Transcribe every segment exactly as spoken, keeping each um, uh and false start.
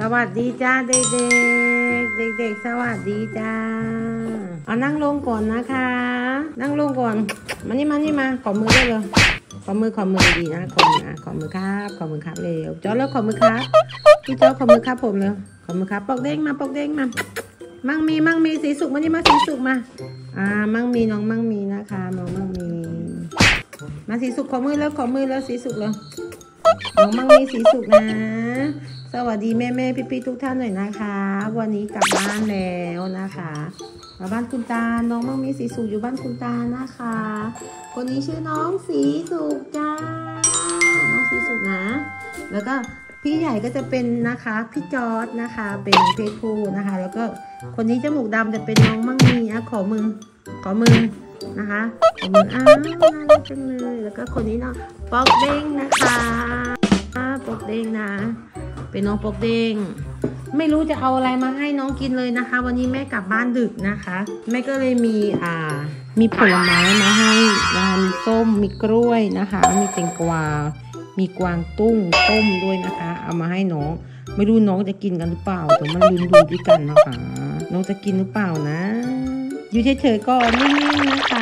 วัสดีจ้าเด็กๆเด็กๆสวัสดีจ้าเอานั่งลงก่อนนะคะนั่งลงก่อนมานี่มานี่มาขอมือได้เลยขอมือขอมือดีนะขอมือขอมือครับขอมือครับเร็วจอแล้วขอมือครับพี่จอขอมือครับผมเลยขอมือครับปอกเด้งมาปอกเด้งมามั่งมีมั่งมีสีสุกมานี่มาสีสุกมาอ่ามั่งมีน้องมั่งมีนะคะน้องมั่งมีมาสีสุกขอมือแล้วขอมือแล้วสีสุกเลยน้องมั่งมีสีสุกนะสวัสดีแม่แม่พี่พี่ทุกท่านหน่อยนะคะวันนี้กลับบ้านแล้วนะคะมาบ้านคุณตาน้องมั่งมีสีสุกอยู่บ้านคุณตานะคะคนนี้ชื่อน้องสีสุกจ้าน้องสีสุกนะแล้วก็พี่ใหญ่ก็จะเป็นนะคะพี่จอร์ดนะคะเป็นเพศผู้นะคะแล้วก็คนนี้จมูกดำจะเป็นน้องมั่งมีอ่ะขอมือขอมือนะคะขอมืออ้าวน่ารักจังเลยแล้วก็คนนี้เนาะปอกเด้งนะคะปอกเด้งนะเป็นน้องปอกเด้งไม่รู้จะเอาอะไรมาให้น้องกินเลยนะคะวันนี้แม่กลับบ้านดึกนะคะแม่ก็เลยมีอ่ามีผลไม้มาให้นะมีส้มมีกล้วยนะคะมีแตงกวามีกวางตุ้งต้มด้วยนะคะเอามาให้น้องไม่รู้น้องจะกินกันหรือเปล่าแต่มันลุ้นดูด้วยกันนะคะน้องจะกินหรือเปล่านะอยู่เฉยๆก็นิ่งๆนะคะ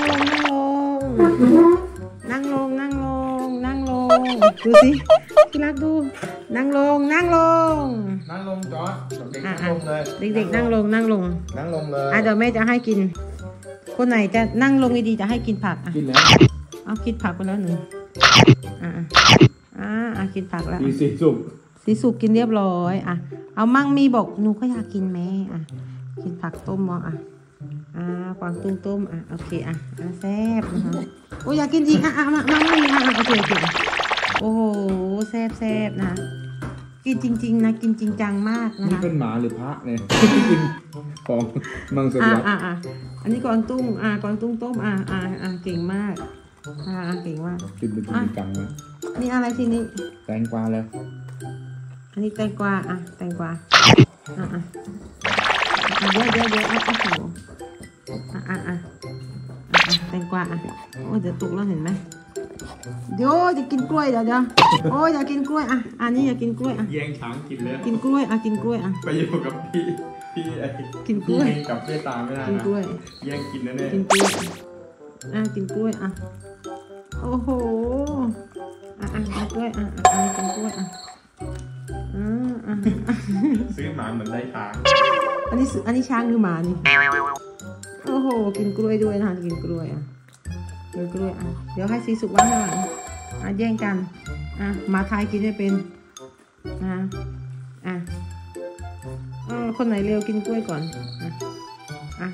นั่งลงนั่งลงนั่งลงนั่งลงดูสิพี่รักดูนั่งลงนั่งลงนั่งลงจอร์ดเด็กนั่งลงเลยเด็กๆนั่งลงนั่งลงนั่งลงเลยอ่ะเดี๋ยวแม่จะให้กินคนไหนจะนั่งลงดีๆจะให้กินผักอ่ะกินแล้วเอากินผักไปแล้วหนึ่งอ่าอ่าอ่ากินผักแล้วสีสุกสีสุกกินเรียบร้อยอ่ะเอามั่งมีบอกหนูก็อยากกินแม่อ่ะกินผักต้มมั้งอ่ะอ่ากวางตุ้งต้มอ่ะโอเคอ่ะอ่ะแซ่บนะคะโอ้อยากกินจริงอ่ะอ่ะมั่งมีอ่ะโอเคโอเคโอ้โหแซ่บแซ่บนะกินจริงๆนะกินจริงจังมากนะคะนี่เป็นหมาหรือพระเนี่ยกินของมังสวิรัติอ่ะอ่ะอันนี้กวางตุ้งอ่ะกวางตุ้งต้มอ่ะอ่ะอ่ะเก่งมากอ่ะเก่งมากกินเป็นจริงจังนะนี่อะไรทีนี้แตงกวาเลยอันนี้แตงกวาอ่ะแตงกวาอ่ะอ่ะเดี๋ยวเดี๋ยวเดี๋ยวอ่ะโอ้โหอ่ะอ่ะอ่ะแตงกวาอ่ะโอ้เดี๋ยวตุกแล้วเห็นไหมเดี๋ยวจะกินกล้วยเดี๋ยวเดี๋ยวโอ้ยอยากกินกล้วยอ่ะอันนี้อยากกินกล้วยอ่ะแย่งช้างกินเลยกินกล้วยอ่ะกินกล้วยอ่ะไปอยู่กับพี่พี่ไอ้กินกล้วยกับพี่ตาไม่ได้นะกินกล้วยแย่งกินนะเนี่ยกินกล้วยอ่ะกินกล้วยอ่ะโอ้โหอ่ะอ่ะกินกล้วยอ่ะอ่ะกินกล้วยอ่ะอ่าอ่ะซื้อหมาเหมือนได้ช้างอันนี้อันนี้ช้างหรือหมานี่โอ้โหกินกล้วยด้วยนะกินกล้วยอ่ะกินกล้วยอ่ะเดี๋ยวให้สีสุกว่างหน่อยอ่ะแย่งกันอ่ะหมาไทยกินไม่เป็นอ่ะอ่ะอ่ะคนไหนเร็วกินกล้วยก่อนอ่ะอ่ะ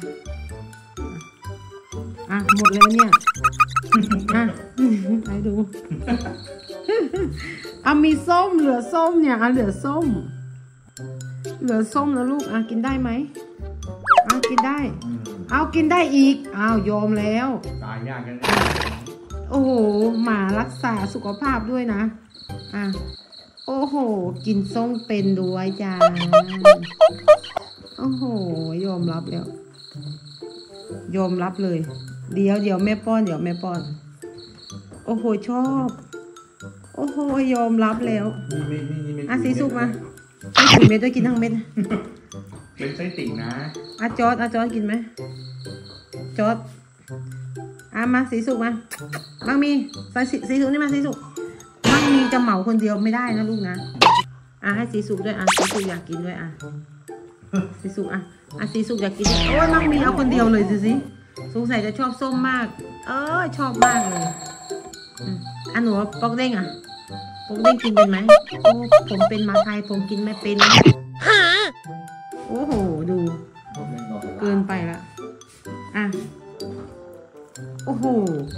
อ่ะหมดแล้วเนี่ยอ่ะไปดูอ่ะมีส้มเหลือส้มเนี่ยอ่ะเหลือส้มเหลือส้มนะลูกอ่ะกินได้ไหมอ่ะกินได้เอากินได้อีกอ้าวยอมแล้วตายยากกันโอ้โหหมารักษาสุขภาพด้วยนะอ่ะโอ้โหกินส้มเป็นด้วยจ้าโอ้โหยอมรับแล้วยอมรับเลยเดี๋ยวเดี๋ยวแม่ป้อนเดี๋ยวแม่ป้อนโอ้โหชอบโอ้โหยอมรับแล้วอ่ะสีสุกมาไม่กินเม็ดด้วยกินทั้งเม็ดเป็นไส้ติ่งนะอ่ะจอร์ดอ่ะจอร์ดกินไหมจอร์ดอ่ะมาสีสุกมามั่งมีใส่สีสุกนี่มาสีสุกมั่งมีจะเหมาคนเดียวไม่ได้นะลูกนะอ่ะให้สีสุกด้วยอ่ะสีสุกอยากกินด้วยอ่ะสีสุกอ่ะอ่ะสีสุกอยากกินโอ้ยมั่งมีเอาคนเดียวเลยสิสิสงสัยจะชอบส้มมากเออชอบมากเลยอ่ะหนูปอกเด้งอ่ะปอกเด้งกินเป็นไหมโอ้ผมเป็นมาไทยผมกินไม่เป็นโอ้โหดูเกินไปละอ่ะโอ้โห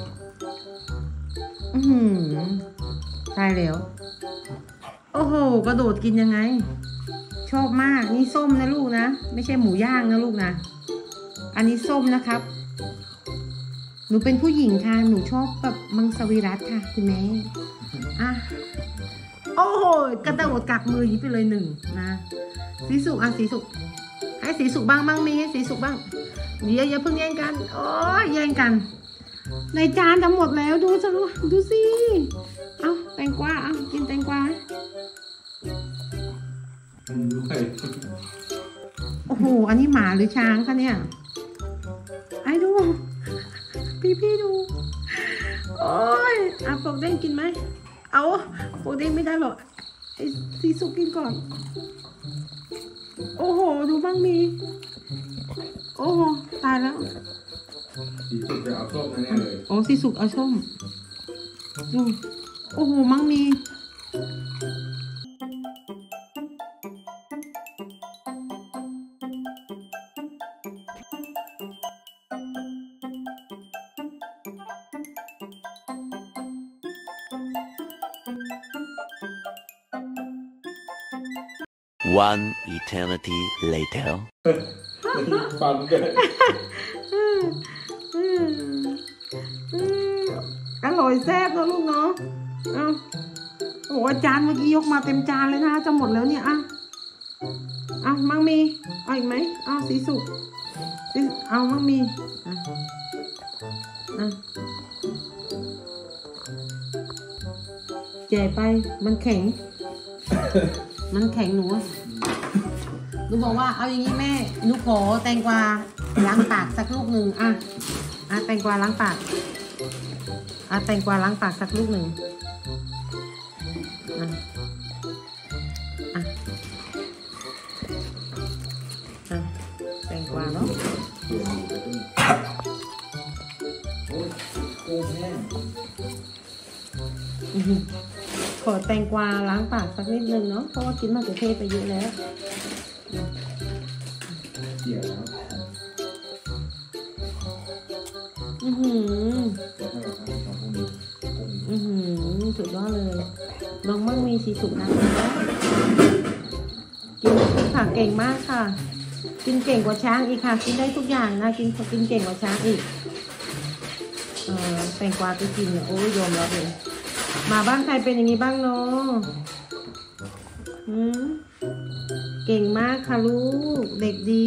อืมตายแล้วโอ้โหกระโดดกินยังไงชอบมากนี่ส้มนะลูกนะไม่ใช่หมูย่างนะลูกนะอันนี้ส้มนะครับหนูเป็นผู้หญิงค่ะหนูชอบแบบมังสวิรัติค่ะคุณแม่อ่ะโอ้โหกระโดดกักมือยิบไปเลยหนึ่งนะสีสุกอ่ะสีสุกให้สีสุกบ้างบ้างมีให้สีสุกบ้างเดี๋ยวอย่าเพิ่งแย่งกันโอ้ยแย่งกันในจานทั้งหมดแล้วดูสิดูสิเอาแตงกวาเอากินแตงกวาด้วยโอ้โห อันนี้หมาหรือช้างคะเนี่ย ไอ้ดู พี่พี่ดู โอ้ยอ่ะปกเด้งกินไหม เอาปกเด้งไม่ได้หรอกไอ้ซีสุกินก่อน โอ้โห ดูบ้างมี โอ้โห ตายแล้วสีสุกจะเอาส้มแน่เลยโอ้ซีสุกเอาส้มดู โอ้โห มั่งมี One eternity later. ฟันเกิดอร่อยแซ่บนะลูกเนาะเอาโอ้อาจารย์เมื่อกี้ยกมาเต็มจานเลยนะจะหมดแล้วเนี่ยอ่ะเอามั่งมีเอาอีกไหมเอาสีสุกสีเอามั่งมีอ่ะอ่ะแจกไปมันแข็ง มันแข็งหนูหนูบอกว่าเอาอย่างนี้แม่หนูขอแตงกวาล้างปากสักลูกหนึ่งอ่ะอ่ะแตงกวาล้างปากอ่ะแตงกวาล้างปากสักลูกหนึ่งอ่ะอ่ะอ่ะแตงกวาเนาะโอ้ยโอ้แห้งอื้อหือขอแตงกวาล้างปากสักนิดนึงเนาะเพราะว่ากินมะเขือเทศไปเยอะแล้วเกี่ยวแล้วอือหือจะให้เราทำของพวกนี้กุ้งอือหือสุดยอดเลยน้องมั่งมีสีสุกนะกินค่ะเก่งมากค่ะ กินเก่งกว่าช้างอีกค่ะ กินได้ทุกอย่างนะกินกินเก่งกว่าช้างอีกเออแตงกวาไปกินเนี่ยโอ้ยยอมรับเลยมาบ้านใครเป็นอย่างนี้บ้างเนาะอืมเก่งมากค่ะลูกเด็กดี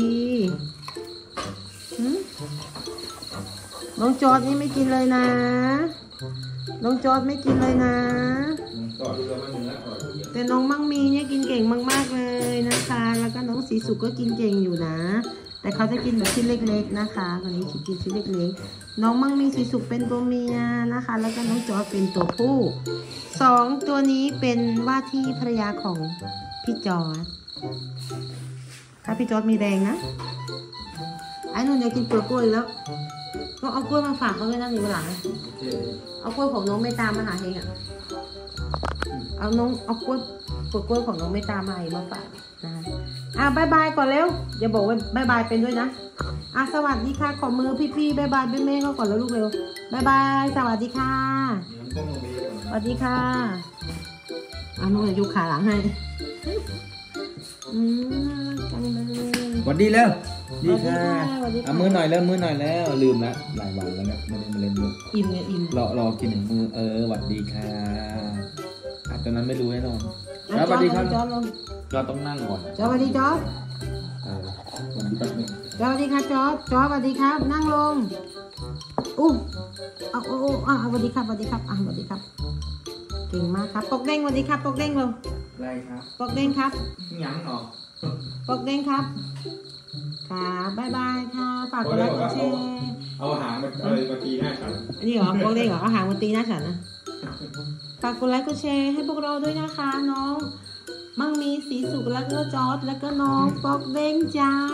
อืมน้องจอร์ดนี่ไม่กินเลยนะน้องจอร์ดไม่กินเลยนะต่อดูแล้วมันเนื้ออร่อยเยอะแต่น้องมั่งมีเนี่ยกินเก่งมากๆเลยนะคะ แล้วก็น้องสีสุกก็กินเก่งอยู่นะ แต่เขาจะกินแบบชิ้นเล็กๆนะคะคนนี้จะกินชิ้นเล็กๆน้องมั่งมีสีสุกเป็นตัวเมียนะคะ แล้วก็น้องจอร์จเป็นตัวผู้สองตัวนี้เป็นว่าที่ภรรยาของพี่จอร์จถ้าพี่จอร์จมีแรงนะไอ้นุ่นอยากกินเปลือกกล้วยแล้วก็เอากล้วยมาฝากเขาด้วยนะในวันหลังโอเคเอากล้วยของน้องไม่ตามมาหาเฮงอ่ะ เอาน้องเอากล้วยปลดกล้วยของน้องไม่ตามมาให้มาฝากนะคะอ่ะบายบายก่อนเร็วอย่าบอกว่าบายบายเป็นด้วยนะอ่ะสวัสดีค่ะขอมือพี่ๆบายบายแม่ๆเขาก่อนแล้วลูกเร็วบายบายสวัสดีค่ะน้ำต้มลงไปเยอะกว่าสนั้นวัสดีค่ะอ่ะนุ่นจะยกขาหลังให้อืมน่ารักจังเลยสวัสดีแล้วดีค่ะสวัสดีค่ะเอามือหน่อยแล้วมือหน่อยแล้วลืมละหลายวันแล้วเนี่ยไม่ได้มาเล่นมืออิ่มเนี่ยอิ่มรอรอกินหนึ่งมือเออสวัสดีค่ะอาจตอนนั้นไม่รู้แน่นอนอ่ะสวัสดีครับจอร์จลงเราต้องนั่งก่อนจอร์จสวัสดีจอร์จเออสวัสดีแป๊บนึงสวัสดีค่ะจอร์จจอร์จสวัสดีครับ นั่งลงอู้เอาโอ้โอ้อ่ะสวัสดีครับสวัสดีครับอ่ะสวัสดีครับ เก่งมากครับปกเด้งสวัสดีครับปกเด้งลงอะไรครับปกเด้งครับยังเหรอปกเด้งครับค่ะบ๊ายบายค่ะฝากกดไลค์กดแชร์เอาหางมาอะไรมาตีหน้าฉันอันนี้เหรอปกเด้งเหรอเอาหางมาตีหน้าฉันนะฝากกดไลค์กดแชร์ให้พวกเราด้วยนะคะน้องมั่งมีสีสุกแล้วก็จอร์จแล้วก็น้องปกเด้งจ้า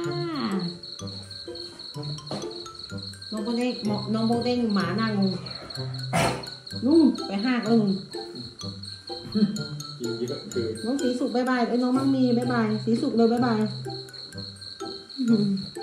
น้องปกเด้งน้องปกเด้งหมาหน้างงนุ่มไปห้ากเอิงกินเยอะคือน้องสีสุกบายบายไอ้ยน้องมั่งมีบายบายสีสุกเลยบายบายอื้อหือ